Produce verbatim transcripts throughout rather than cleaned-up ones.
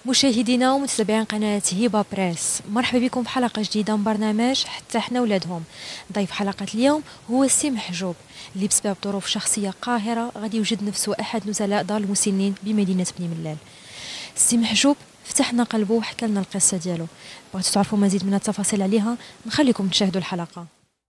مشاهدينا ومتابعين قناة هبة بريس، مرحبا بكم في حلقة جديدة من برنامج حتى حنا ولادهم. ضيف حلقة اليوم هو السي محجوب، اللي بسبب ظروف شخصية قاهرة غادي يوجد نفسه أحد نزلاء دار المسنين بمدينة بني ملال. السي محجوب فتحنا قلبه وحكى لنا القصة ديالو. بغيتوا تعرفوا مزيد من التفاصيل عليها، نخليكم تشاهدوا الحلقة.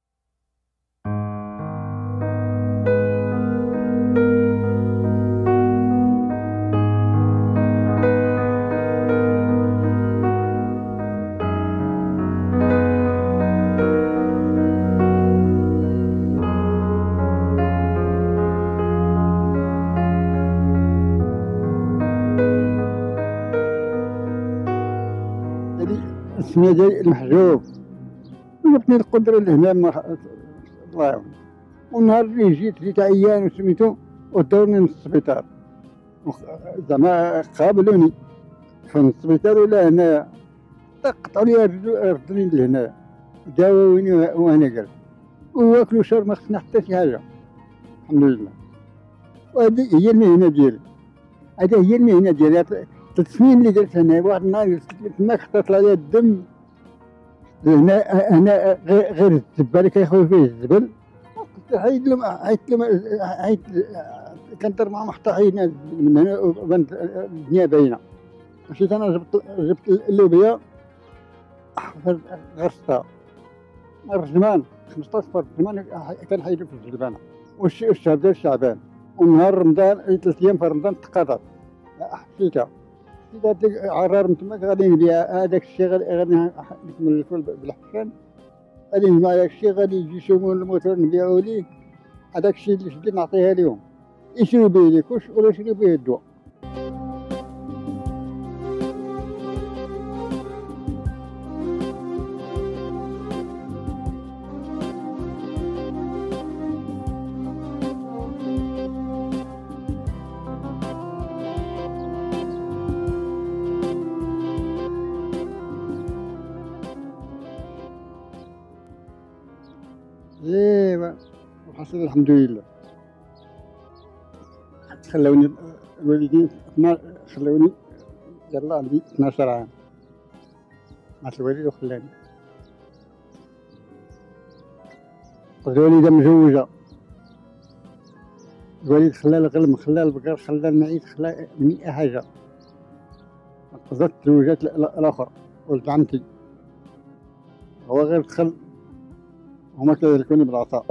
اسمي ديالي المحجوب، جبتني القدرة لهنا الله يعاون. والنهار اللي جيت جيت عيان وسميتو وداوني من السبيطار، زعما قابلوني في السبيطار ولا هنايا، قطعوا لي ردوني لهنا داووني وانا جالس واكل وشرب، ما خصنا حتى شي حاجة الحمد لله. وهذه هي المهنة ديالي، هذه هي المهنة ديالي. ثلاث سنين اللي جلست هنا، واحد النهار تماك خطات عليا الدم هنا هنا غير الزبال اللي كيخوي فيه الزبل. قلت حيد لهم حيد لهم حيد كنضرب معهم حتى حيدنا من هنا وبانت الدنيا باينه. مشيت انا جبت جبت اللوبيا حفرت غرستها الرجمان خمسطاش فرد زمان كنحيدو في الجلبانه، والشهر ديال شعبان ونهار رمضان ثلاث ايام في رمضان تقاطعت حسيتها حسيت عرار من تماك غادي نبيع هذاك الشيء غادي نكمل الفول بالحكام، غادي نجمع هذاك الشيء غادي يجي يشوفون الموتور نبيعو ليه، هذاك الشيء اللي شديت نعطيها لهم يشريو به الكوش ولا يشريو به الدواء. ايوا وحصل الحمد لله. خلوني الوالدين خلوني يلا عندي اثناش عام مع الوالد وخلاني. الوالدة مزوجة، الوالد خلى الغلم خلى البقر خلى المعيز خلى مئة حاجة. قضت زوجات الأخرى ولد عمتي هو غير دخل هما كيهلكوني بالعطاء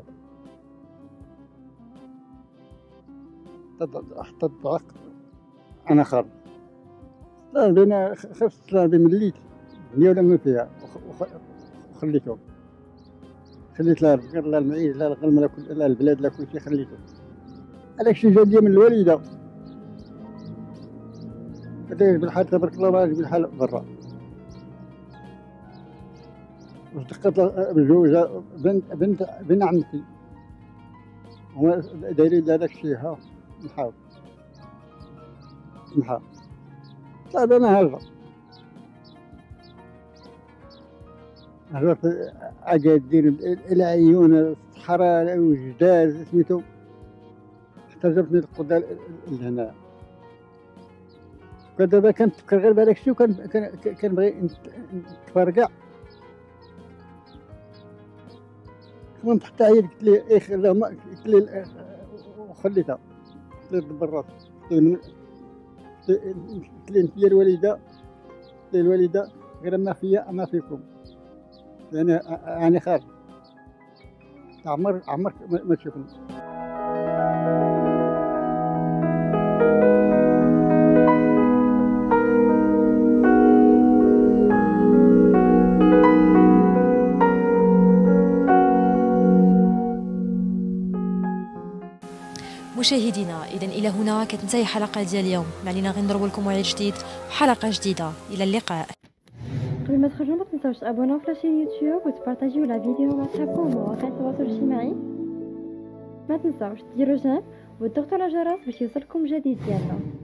حتى الضعف انا خارج. لا بينا خفت لا بمليت الدنيا ولا ما فيها وخليتهم، خليت لا البقر لا المعيز لا الغنم لا كل لا البلاد لا كل شيء خليته. هذاك الشيء جا من الوالده، بديت بالحال تبارك الله ما بالحال برا. وصدقت بزوجة بنت بنت بنت عمتي، هما دايرين هذاك الشيء. ها نحاول نحاول طيب انا هاجر هاجرت اكادير العيون الصحراء وجداد سميتو، حتى جبتني القدر لهنا. دابا كنتفكر غير بهذاك الشيء وكان كنبغي نتفرقع. كنت حتى هي قلت لي ايه خليها قلت لي وخليتها، قلت لي دبر راسك، قلت لي انت يا الوالده، قلت لي الوالده غير ما فيا ما فيكم، يعني يعني خارج عمر عمرك ما تشوفني. مشاهدينا اذا الى هنا كتنتهي حلقه ديال اليوم، ما علينا غير نضرب لكم موعد جديد وحلقه جديده. الى اللقاء. قبل ما تخرجوا ما تنساوش تابوناو في لاشين يوتيوب وتبارطاجيو لا فيديو مع صحابكم ومواقع التواصل الاجتماعي. ما تنساوش ديروا جيم وتضغطوا على الجرس باش يوصلكم جديد ديالنا.